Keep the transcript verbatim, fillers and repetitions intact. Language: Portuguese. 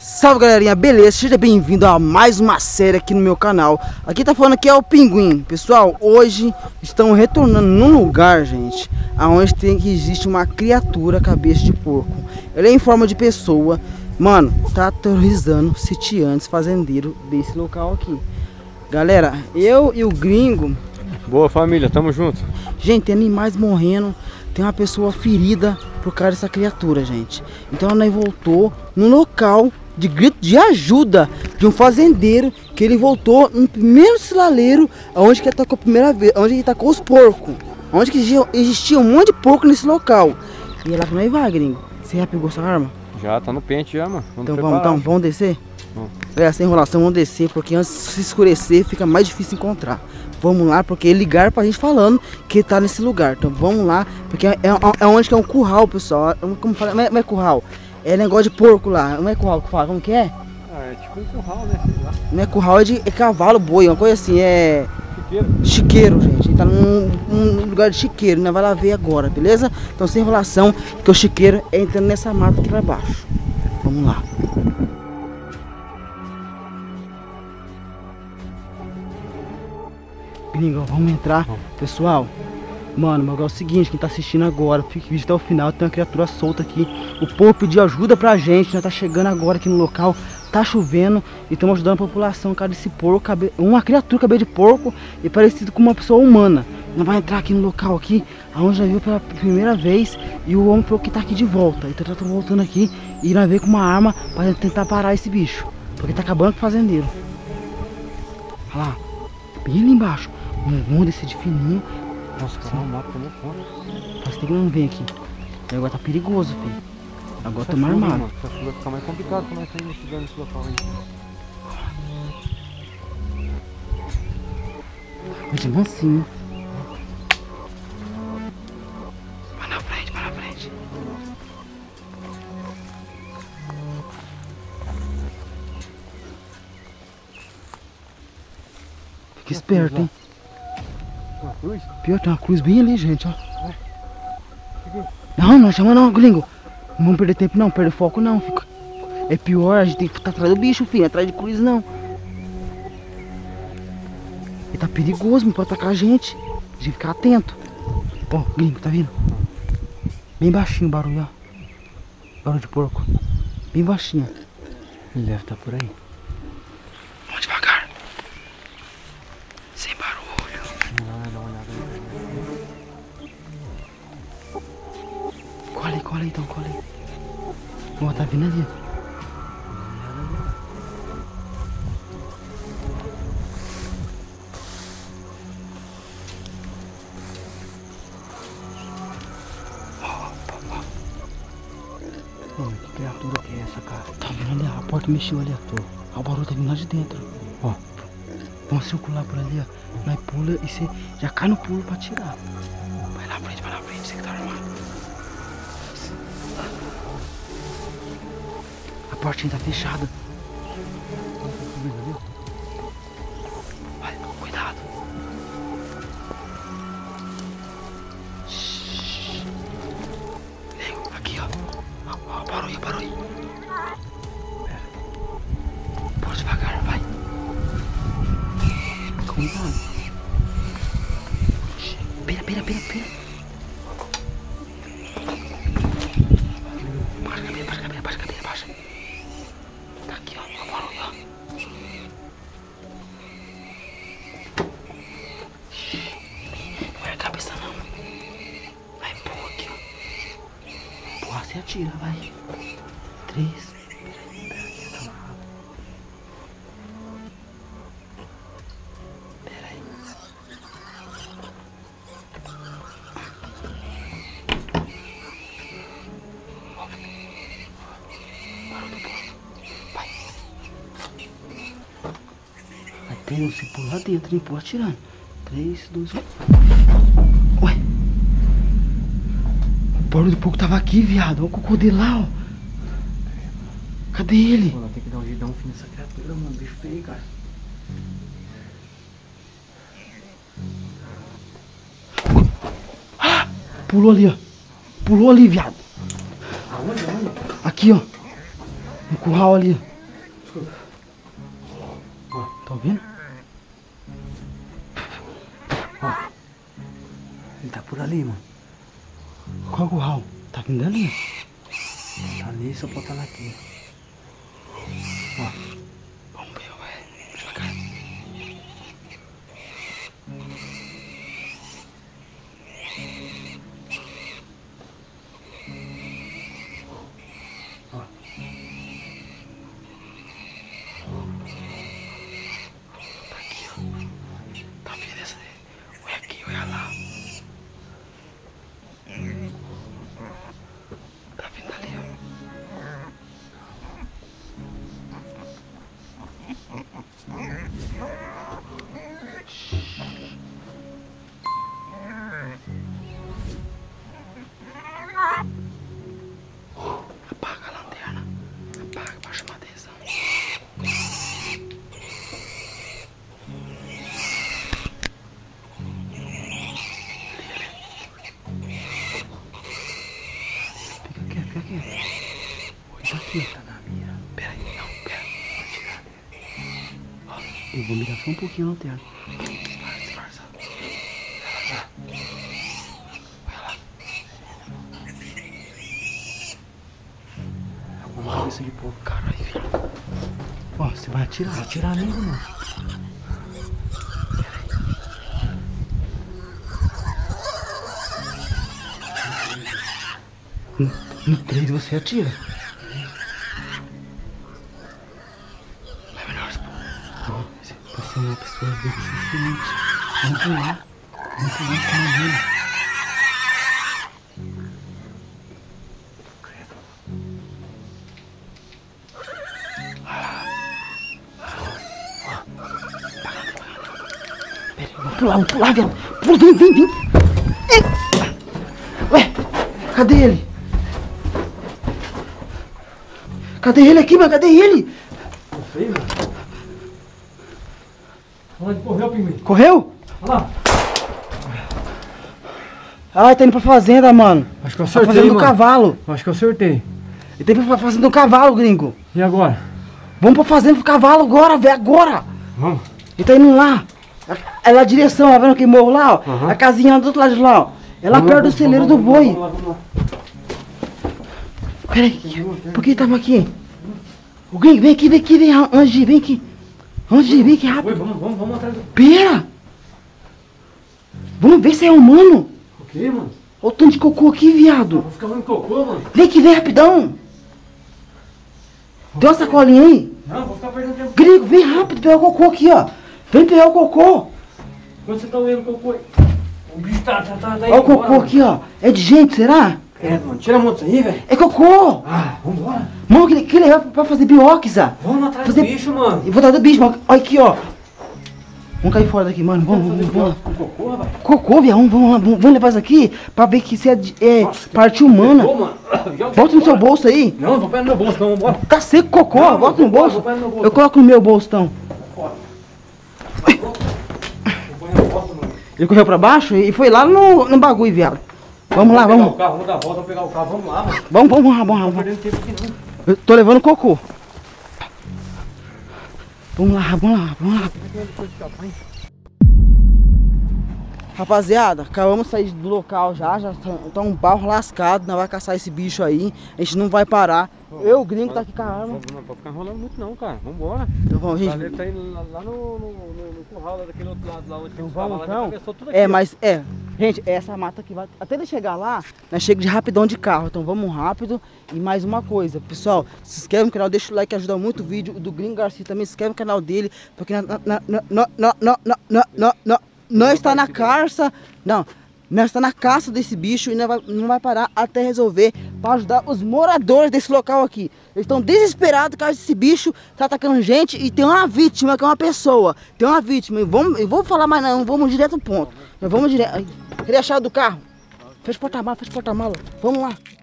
Salve galerinha, beleza? Seja bem-vindo a mais uma série aqui no meu canal. Aqui tá falando que é o Pinguim. Pessoal, hoje estamos retornando num lugar, gente, aonde tem que existe uma criatura cabeça de porco. Ele é em forma de pessoa. Mano, tá aterrorizando sitiantes, fazendeiros desse local aqui. Galera, eu e o gringo... Boa família, tamo junto. Gente, tem animais morrendo. Tem uma pessoa ferida por causa dessa criatura, gente. Então nós voltou no local de grito de ajuda de um fazendeiro, que ele voltou no primeiro silaleiro, onde que ele tacou a primeira vez, onde ele tacou os porcos, onde que existia um monte de porco nesse local. E é lá que nós vai, gringo. Você já pegou sua arma? Já tá no pente já, mano. Vamos então vamos, então vamos descer? Vamos. É, sem enrolação, vamos descer, porque antes de se escurecer fica mais difícil encontrar. Vamos lá, porque ele ligaram pra gente falando que ele tá nesse lugar. Então vamos lá, porque é, é, é onde que é um curral, pessoal. Como fala, não é, não é curral, é negócio de porco lá. Não é curral que fala, como que é? Ah, é tipo um curral, né? Sei lá. Não é curral, é de é cavalo, boi, uma coisa assim, é... Chiqueiro. Chiqueiro, gente. Ele tá num, num lugar de chiqueiro, nós vai lá ver agora, beleza? Então sem enrolação, porque o chiqueiro é entrando nessa mata aqui pra baixo. Vamos lá. Gringo, vamos entrar, pessoal. Mano, mas é o seguinte, quem tá assistindo agora, fique vídeo até o final, tem uma criatura solta aqui. O povo pediu ajuda pra gente, nós tá chegando agora aqui no local, tá chovendo e estamos ajudando a população, cara, desse porco, cabe... uma criatura cabelo de porco e parecido com uma pessoa humana. Nós vamos entrar aqui no local aqui, aonde nós viu pela primeira vez e o homem falou que tá aqui de volta. Então nós estamos voltando aqui e nós veio com uma arma pra tentar parar esse bicho, porque tá acabando com o fazendeiro. Olha lá, bem ali embaixo. Vamos descer de fininho. Nossa, cara, o mato tomou conta. Faz tempo que não vem aqui. E agora tá perigoso, filho. Agora estamos armados. Essa chuva vai ficar mais complicado quando nós estamos investigando nesse local aí. Vai de mansinho. Vai na frente, vai na frente. Fica esperto, hein? Uma cruz? Pior, tem uma cruz bem ali, gente, ó. Não, não chama não, gringo. Não vamos perder tempo não, perder foco não. Fica... É pior, a gente tem que estar atrás do bicho, filho. Atrás de cruz não. Ele tá perigoso, não pode atacar a gente. A gente tem que ficar atento. Ó, gringo, tá vendo? Bem baixinho o barulho, ó. Barulho de porco. Bem baixinho. Ele deve estar por aí. Vamos devagar. Sem barulho. Não, dá uma olhada aí. Cola aí, cola aí então, cola aí. Ó, tá vindo ali. Ó, que criatura que é essa, cara? Tá vindo ali, a porta mexeu ali, ó. Ó, o barulho tá vindo lá de dentro. Ó, vamos circular por ali, ó. Nós pula e você já cai no pulo pra tirar. Vai na frente, vai na frente, você que tá armado. A portinha tá fechada. Vai, cuidado. Shhh. Aqui, ó. Ó, ó, parou aí, parou aí. Pera. Por devagar, vai. Cuidado. Pera, pera, pera, pera. Baixa a cabeça, baixa a cabeça, baixa a cabeça, baixa. Tá aqui, ó, ó, barulho, ó. Não é a cabeça não. Vai, empurra aqui, ó. Empurra, você atira, vai. Três. Tem você por lá dentro, hein? Pô, atirando. três, dois, um. Ué. O barulho do porco tava aqui, viado. Olha o crocodilo lá, ó. Cadê ele? Pô, tem que dar um jeito, dar um fim nessa criatura, mano. Bicho feio, cara. Ah, pulou ali, ó. Pulou ali, viado. Aonde, aonde? Aqui, ó. No curral ali. Escuta. Ó, tá ouvindo? Ó. Ele tá por ali, mano. Qual curral? Tá vindo ali? Tá ali, só pode estar aqui. Ó. Vamos ver, ué. Devagar. Ó. Tá aqui, ó. Tá vendo essa daí? Olha aqui, olha lá. Tá vindo ali, ó. Apaga a lanterna. Apaga pra chamar atenção. Fica quieto, fica quieto. Oi, tá aqui, tá na mira. Pera aí, não, pera. Vou tirar dele. Ó, eu vou mirar só um pouquinho a lanterna. Disfarça, disfarça. Vai lá. Vamos lá, isso de pouco. Caralho, filho. Ó, você vai atirar. Vai atirar mesmo, mano. No, no três você atira. Vai melhor, pô. Se passar uma pessoa bem diferente. Vamos pular. Vamos pular com a dele. Vamos pular, vamos pular, viado. Pula, vem, vem, vem. Ué, cadê ele? Cadê ele aqui, mano? Cadê ele? Não sei, mano. Onde correu, pinguim? Correu? Olha lá. Ai, tá indo pra fazenda, mano. Acho que eu Tá acertei, fazendo do mano. cavalo. Acho que eu acertei. Ele tá indo pra fazenda do cavalo, gringo. E agora? Vamos pra fazenda do cavalo agora, velho, agora. Vamos. Ele tá indo lá. É lá a direção, ó, vendo aquele morro lá, ó. Uhum. A casinha lá do outro lado de lá, ó. É lá Vamos perto lá, do celeiro vamos do lá, boi. Vamos lá, vamos lá. Peraí, por que ele tava aqui? O gringo, vem aqui, vem aqui, vem, antes de ir, vem aqui. Antes de ir, vem aqui, rápido. Oi, vamos, vamos, vamos atrás do... Pera! Vamos ver se é humano. O que, mano? Olha o tanto de cocô aqui, Ah, viado. vou ficar vendo cocô, mano. Vem aqui, vem rapidão. Tem uma sacolinha aí? Não, vou ficar perdendo tempo. Gringo, vem rápido pegar o cocô aqui, ó. Vem pegar o cocô. Quando você tá vendo cocô aí? O bicho tá, tá, tá, tá Olha o cocô aqui, ó. É de gente, será? É, mano, tira a mão disso aí, velho. É cocô. Ah, vambora. Mano, que, que legal pra fazer bioxa. Vamos atrás Fazer- do bicho, mano. Eu vou dar do bicho, mano. Olha aqui, ó. Vamos cair fora daqui, mano. Vamos, vamos, vamos lá. Com cocô, rapaz. Cocô, viado. Vamos, vamos lá. Vamos, vamos levar isso aqui pra ver que isso é, de- é Nossa, parte humana. Cocô, mano. Já- Bota no seu bolso aí. Não, vou pegar no meu bolso, não, vambora. Tá seco cocô, Não, bota no vou pôr, bolso. vou pôr no meu bolso. Eu coloco no meu bolso, então. Fora. Vou pôr no bolso, mano. Ele correu pra baixo e foi lá no, no bagulho, viado. Vamos lá, Vamos pegar vamos. o carro, vamos dar a volta, vamos pegar o carro, vamos lá, mano. Vamos, vamos, vamos, vamos, Não vamos. perdendo tempo aqui, não. Eu tô levando cocô. Vamos lá, vamos lá, vamos lá. Rapaziada, acabamos de sair do local já, já tá, tá um barro lascado, nós vai caçar esse bicho aí, a gente não vai parar. Eu, o gringo, tá aqui com a arma. Não pode ficar enrolando muito não, cara. Vambora. Então vamos, O gente. galera tá indo lá, lá no, no, no, no curral, lá daquele outro lado, lá onde tem os vamos, cavalos, lá, então? atravessou tudo aqui, É, ó. mas, é, gente, essa mata aqui vai, até ele chegar lá, nós chegamos de rapidão de carro, então vamos rápido. E mais uma coisa, pessoal, se inscreve no canal, deixa o like, ajuda muito o vídeo, o do Gringo Garcia também, se inscreve no canal dele, porque na, na, na, na, na, na, na, na, na, na, nós está na caça, não, nós está na caça desse bicho e não vai, não vai parar até resolver para ajudar os moradores desse local aqui. Eles estão desesperados por causa desse bicho, tá atacando gente e tem uma vítima, que é uma pessoa, tem uma vítima, e vamos, eu vou falar mais não, vamos direto ao ponto, nós vamos direto, queria a chave do carro, fecha o porta-mala, fecha o porta-mala, vamos lá.